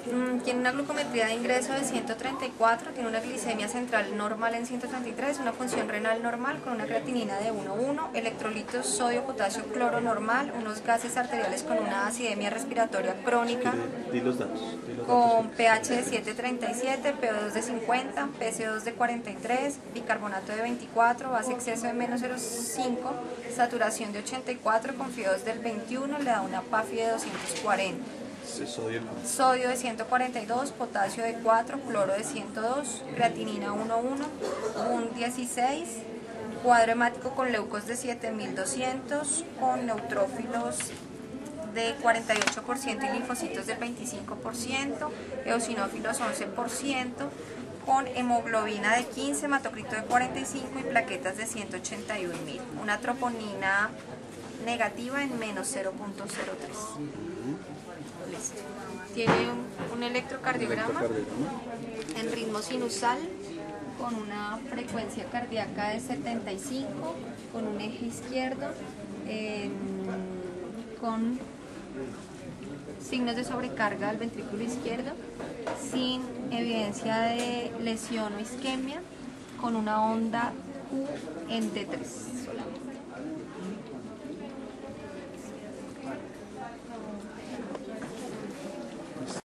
Tiene una glucometría de ingreso de 134, tiene una glicemia central normal en 133, una función renal normal con una creatinina de 1,1, electrolitos sodio, potasio, cloro normal, unos gases arteriales con una acidemia respiratoria crónica, Di los datos. con pH de 7,37, PO2 de 50, PC2 de 43, bicarbonato de 24, base exceso de menos 0,5, saturación de 84, con FIO2 del 21, le da una PAFI de 240. Sodio de 142, potasio de 4, cloro de 102, creatinina 1,1, un 16, cuadro hemático con leucos de 7200, con neutrófilos de 48% y linfocitos del 25%, eosinófilos 11%, con hemoglobina de 15, hematocrito de 45 y plaquetas de 181.000. Una troponina negativa en menos 0,03. Listo. Tiene un electrocardiograma en ritmo sinusal con una frecuencia cardíaca de 75, con un eje izquierdo, con signos de sobrecarga del ventrículo izquierdo, sin evidencia de lesión o isquemia, con una onda Q en T3.